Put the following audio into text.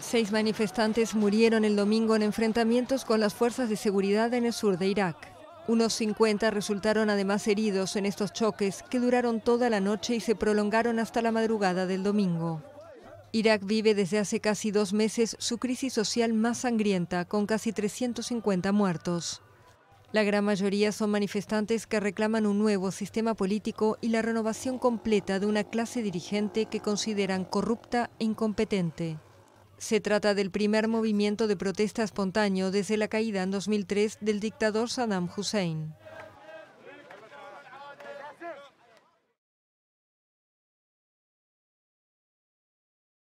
6 manifestantes murieron el domingo en enfrentamientos con las fuerzas de seguridad en el sur de Irak. Unos 50 resultaron además heridos en estos choques que duraron toda la noche y se prolongaron hasta la madrugada del domingo. Irak vive desde hace casi 2 meses su crisis social más sangrienta, con casi 350 muertos. La gran mayoría son manifestantes que reclaman un nuevo sistema político y la renovación completa de una clase dirigente que consideran corrupta e incompetente. Se trata del primer movimiento de protesta espontáneo desde la caída en 2003 del dictador Saddam Hussein.